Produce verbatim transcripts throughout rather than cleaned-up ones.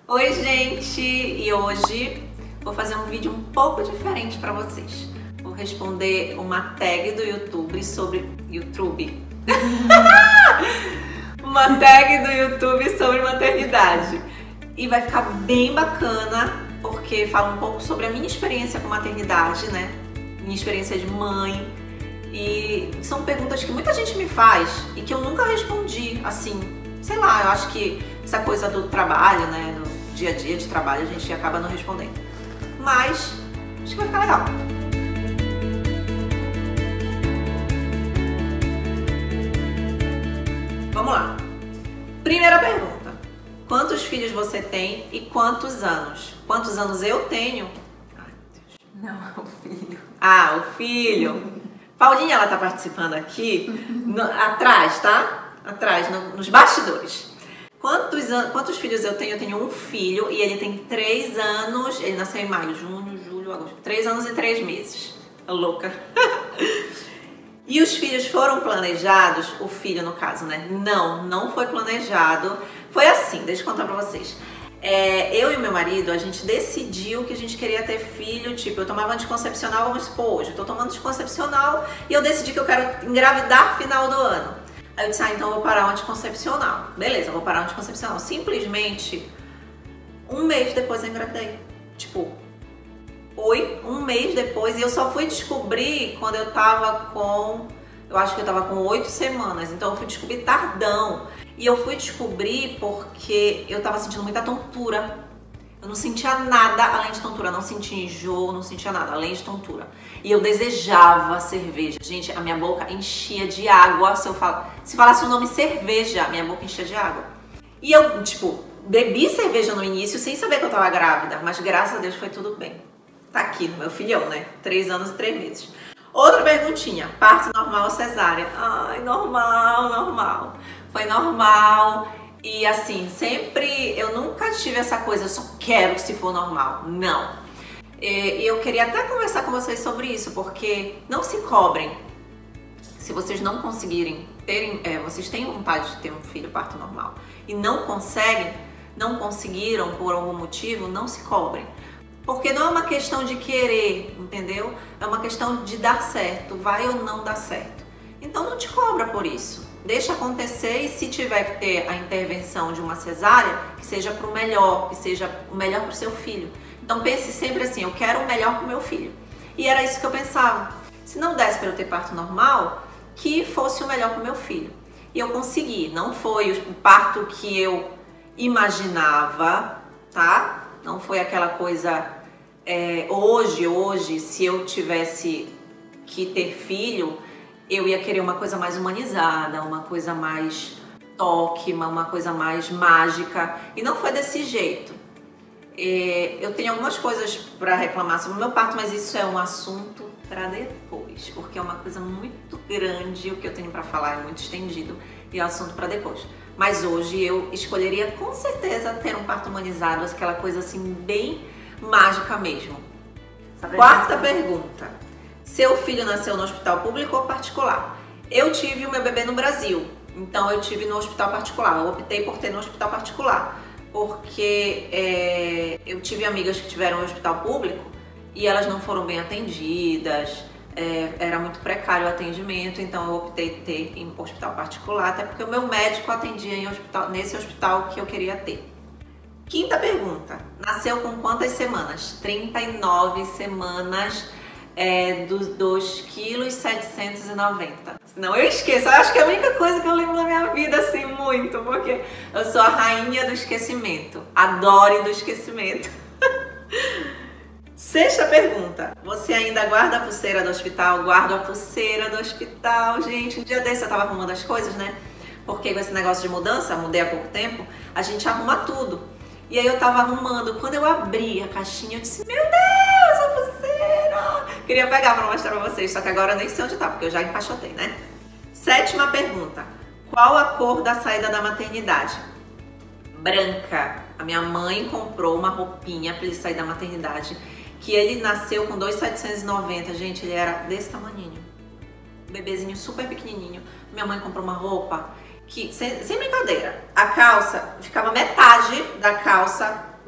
Oi gente, e hoje vou fazer um vídeo um pouco diferente para vocês. Vou responder uma tag do YouTube sobre YouTube. Uma tag do YouTube sobre maternidade. E vai ficar bem bacana, porque fala um pouco sobre a minha experiência com maternidade, né? Minha experiência de mãe. E são perguntas que muita gente me faz e que eu nunca respondi, assim, sei lá, eu acho que essa coisa do trabalho, né, do dia a dia de trabalho, a gente acaba não respondendo. Mas acho que vai ficar legal. Vamos lá. Primeira pergunta. Quantos filhos você tem e quantos anos? Quantos anos eu tenho? Ai, Deus. Não, o filho. Ah, o filho. Paulinha, ela tá participando aqui, no, atrás, tá? Atrás, no, nos bastidores. Quantos, quantos filhos eu tenho? Eu tenho um filho e ele tem três anos, ele nasceu em maio, junho, julho, agosto. Três anos e três meses. Louca. E os filhos foram planejados? O filho, no caso, né? Não, não foi planejado. Foi assim, deixa eu contar pra vocês. É, eu e meu marido, a gente decidiu que a gente queria ter filho, tipo, eu tomava anticoncepcional, vamos supor, hoje eu tô tomando anticoncepcional e eu decidi que eu quero engravidar final do ano. Aí eu disse, ah, então eu vou parar o anticoncepcional. Beleza, eu vou parar o anticoncepcional. Simplesmente, um mês depois eu engravidei. Tipo, oi, um mês depois. E eu só fui descobrir quando eu tava com, eu acho que eu tava com oito semanas. Então eu fui descobrir tardão. E eu fui descobrir porque eu tava sentindo muita tontura. Eu não sentia nada além de tontura, não sentia enjoo, não sentia nada além de tontura. E eu desejava cerveja. Gente, a minha boca enchia de água. Se eu fal... se falasse o nome cerveja, minha boca enchia de água. E eu, tipo, bebi cerveja no início sem saber que eu tava grávida. Mas graças a Deus foi tudo bem. Tá aqui, meu filhão, né? Três anos e três meses. Outra perguntinha. Parto normal ou cesárea? Ai, normal, normal. Foi normal. E assim, sempre, eu nunca tive essa coisa, eu só quero se for normal. Não. E eu queria até conversar com vocês sobre isso, porque não se cobrem. Se vocês não conseguirem terem, é, vocês têm vontade de ter um filho parto normal e não conseguem, não conseguiram por algum motivo, não se cobrem. Porque não é uma questão de querer, entendeu? É uma questão de dar certo, vai ou não dar certo. Então não te cobra por isso. Deixa acontecer e se tiver que ter a intervenção de uma cesárea, que seja para o melhor, que seja o melhor para o seu filho. Então pense sempre assim, eu quero o melhor para o meu filho. E era isso que eu pensava. Se não desse para eu ter parto normal, que fosse o melhor para o meu filho. E eu consegui. Não foi o parto que eu imaginava, tá? Não foi aquela coisa... É, hoje, hoje, se eu tivesse que ter filho... eu ia querer uma coisa mais humanizada, uma coisa mais toque, uma coisa mais mágica. E não foi desse jeito. É, eu tenho algumas coisas para reclamar sobre o meu parto, mas isso é um assunto para depois. Porque é uma coisa muito grande, o que eu tenho para falar é muito estendido. E é um assunto para depois. Mas hoje eu escolheria com certeza ter um parto humanizado, aquela coisa assim bem mágica mesmo. Quarta pergunta. Seu filho nasceu no hospital público ou particular? Eu tive o meu bebê no Brasil, então eu tive no hospital particular. Eu optei por ter no hospital particular, porque é, eu tive amigas que tiveram no hospital público e elas não foram bem atendidas, é, era muito precário o atendimento, então eu optei por ter em hospital particular, até porque o meu médico atendia em hospital, nesse hospital que eu queria ter. Quinta pergunta. Nasceu com quantas semanas? trinta e nove semanas. É, dos dois quilos e setecentos e noventa. Senão eu esqueço. Eu acho que é a única coisa que eu lembro na minha vida, assim, muito. Porque eu sou a rainha do esquecimento. Adoro do esquecimento. Sexta pergunta. Você ainda guarda a pulseira do hospital? Guardo a pulseira do hospital, gente. Um dia desse eu tava arrumando as coisas, né? Porque com esse negócio de mudança, mudei há pouco tempo, a gente arruma tudo. E aí eu tava arrumando. Quando eu abri a caixinha, eu disse, meu Deus, a pulseira! Queria pegar pra mostrar pra vocês, só que agora eu nem sei onde tá, porque eu já encaixotei, né? Sétima pergunta. Qual a cor da saída da maternidade? Branca. A minha mãe comprou uma roupinha pra ele sair da maternidade, que ele nasceu com dois mil setecentos e noventa, gente, ele era desse tamaninho. Um bebezinho super pequenininho. Minha mãe comprou uma roupa que, sem, sem brincadeira, a calça ficava metade da calça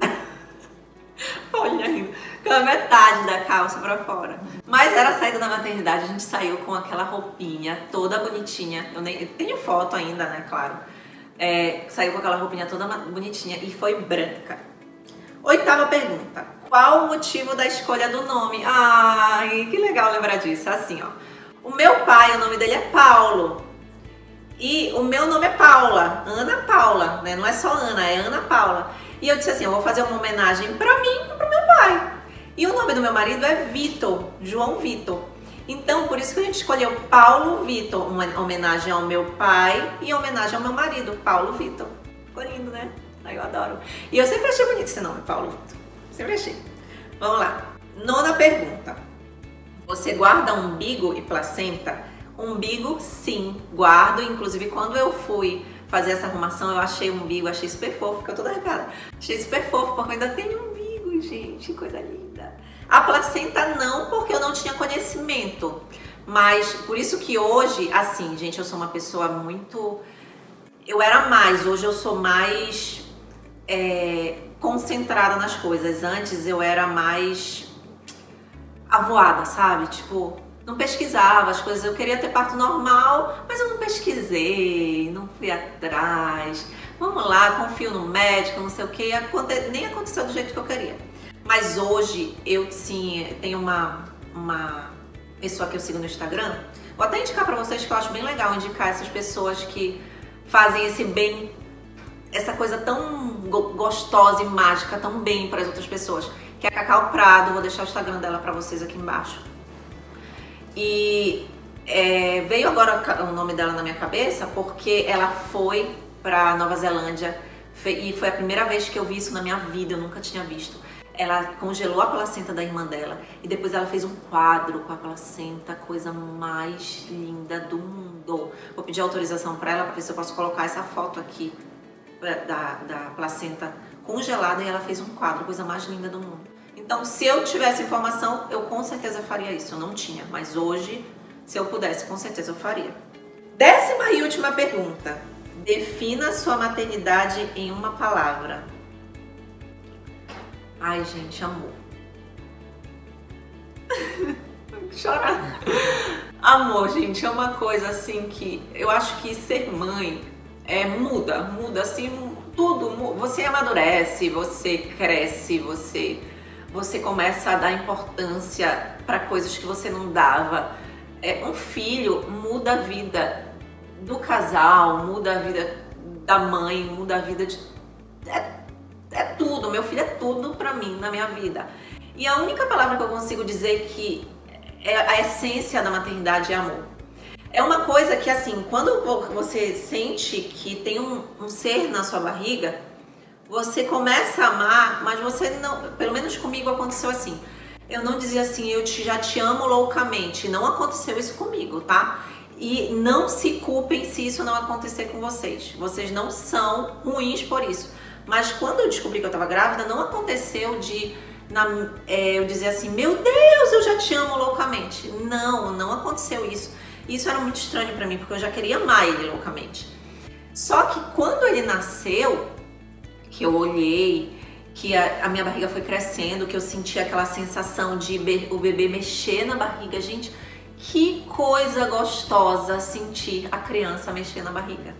Olha aí, com a metade da calça pra fora. Mas era a saída da maternidade, a gente saiu com aquela roupinha toda bonitinha. Eu, nem, eu tenho foto ainda, né, claro. É, saiu com aquela roupinha toda bonitinha e foi branca. Oitava pergunta. Qual o motivo da escolha do nome? Ai, que legal lembrar disso. Assim, ó. O meu pai, o nome dele é Paulo. E o meu nome é Paula, Ana Paula, né? Não é só Ana, é Ana Paula. E eu disse assim, eu vou fazer uma homenagem pra mim e pro meu pai. E o nome do meu marido é Vitor, João Vitor. Então, por isso que a gente escolheu Paulo Vitor, uma homenagem ao meu pai e homenagem ao meu marido, Paulo Vitor. Ficou lindo, né? Ai, eu adoro. E eu sempre achei bonito esse nome, Paulo Vitor. Sempre achei. Vamos lá. Nona pergunta. Você guarda umbigo e placenta? Umbigo, sim, guardo. Inclusive, quando eu fui fazer essa arrumação, eu achei o umbigo, achei super fofo, fica toda arrepiada. Achei super fofo, porque eu ainda tenho umbigo, gente, coisa linda. A placenta não, porque eu não tinha conhecimento. Mas, por isso que hoje, assim, gente, eu sou uma pessoa muito... Eu era mais, hoje eu sou mais é, concentrada nas coisas. Antes eu era mais avoada, sabe? Tipo... Não pesquisava as coisas, eu queria ter parto normal, mas eu não pesquisei, não fui atrás. Vamos lá, confio no médico, não sei o que, nem aconteceu do jeito que eu queria. Mas hoje eu sim tenho uma, uma pessoa que eu sigo no Instagram, vou até indicar pra vocês que eu acho bem legal indicar essas pessoas que fazem esse bem, essa coisa tão gostosa e mágica, tão bem para as outras pessoas, que é a Cacau Prado, vou deixar o Instagram dela pra vocês aqui embaixo. E é, veio agora o nome dela na minha cabeça porque ela foi pra Nova Zelândia e foi a primeira vez que eu vi isso na minha vida, eu nunca tinha visto. Ela congelou a placenta da irmã dela e depois ela fez um quadro com a placenta, coisa mais linda do mundo. Vou pedir autorização pra ela pra ver se eu posso colocar essa foto aqui da, da placenta congelada e ela fez um quadro, coisa mais linda do mundo. Então, se eu tivesse informação, eu com certeza faria isso. Eu não tinha, mas hoje, se eu pudesse, com certeza eu faria. Décima e última pergunta. Defina sua maternidade em uma palavra. Ai, gente, amor. Chorar. Amor, gente, é uma coisa assim que eu acho que ser mãe é, muda, muda assim, tudo. Você amadurece, você cresce, você... Você começa a dar importância para coisas que você não dava. É, um filho muda a vida do casal, muda a vida da mãe, muda a vida de... É, é tudo, meu filho é tudo para mim na minha vida. E a única palavra que eu consigo dizer que é a essência da maternidade é amor. É uma coisa que assim, quando você sente que tem um, um ser na sua barriga, você começa a amar, mas você não... Pelo menos comigo aconteceu assim. Eu não dizia assim, eu te, já te amo loucamente. Não aconteceu isso comigo, tá? E não se culpem se isso não acontecer com vocês. Vocês não são ruins por isso. Mas quando eu descobri que eu tava grávida, não aconteceu de na, é, eu dizer assim, meu Deus, eu já te amo loucamente. Não, não aconteceu isso. Isso era muito estranho pra mim, porque eu já queria amar ele loucamente. Só que quando ele nasceu... que eu olhei, que a, a minha barriga foi crescendo, que eu senti aquela sensação de be, o bebê mexer na barriga. Gente, que coisa gostosa sentir a criança mexer na barriga.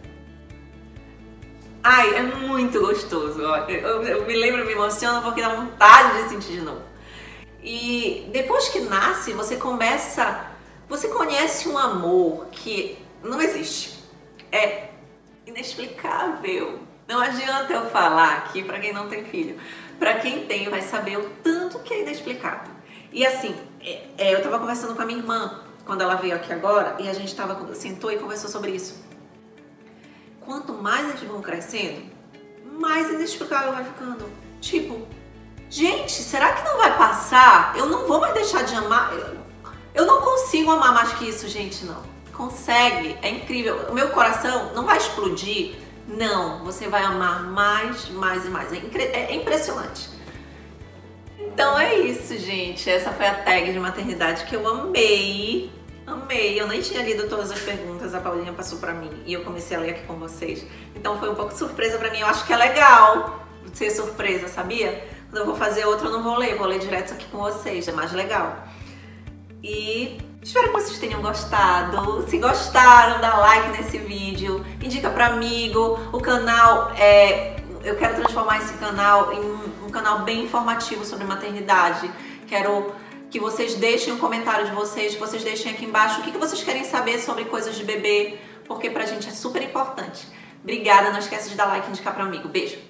Ai, é muito gostoso. Ó. Eu, eu me lembro, me emociono porque dá vontade de sentir de novo. E depois que nasce, você começa... Você conhece um amor que não existe. É inexplicável. Não adianta eu falar aqui para quem não tem filho. Para quem tem, vai saber o tanto que é inexplicável. E assim, é, é, eu tava conversando com a minha irmã quando ela veio aqui agora e a gente tava, sentou e conversou sobre isso. Quanto mais eles vão crescendo, mais inexplicável vai ficando. Tipo, gente, será que não vai passar? Eu não vou mais deixar de amar. Eu, eu não consigo amar mais que isso, gente, não. Consegue, é incrível. O meu coração não vai explodir. Não, você vai amar mais, mais e mais. É, é impressionante. Então é isso, gente. Essa foi a tag de maternidade que eu amei. Amei. Eu nem tinha lido todas as perguntas, a Paulinha passou pra mim e eu comecei a ler aqui com vocês. Então foi um pouco surpresa pra mim. Eu acho que é legal ser surpresa, sabia? Quando eu vou fazer outro, eu não vou ler, vou ler direto aqui com vocês, é mais legal. E espero que vocês tenham gostado. Se gostaram, dá like nesse vídeo, indica para amigo. O canal é... Eu quero transformar esse canal em um, um canal bem informativo sobre maternidade. Quero que vocês deixem um comentário de vocês, que vocês deixem aqui embaixo o que, que vocês querem saber sobre coisas de bebê, porque pra gente é super importante. Obrigada, não esquece de dar like e indicar para amigo. Beijo!